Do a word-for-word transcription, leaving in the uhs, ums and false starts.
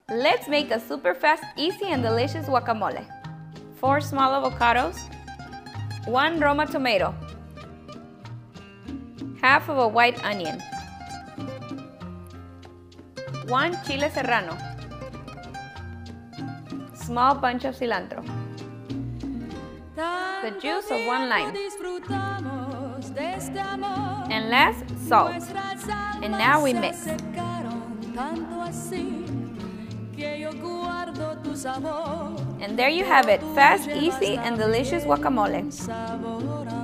Let's make a super fast, easy, and delicious guacamole. Four small avocados, one Roma tomato, half of a white onion, one chile serrano, small bunch of cilantro, the juice of one lime, and last, salt. And now we mix. And there you have it, fast, easy, and delicious guacamole.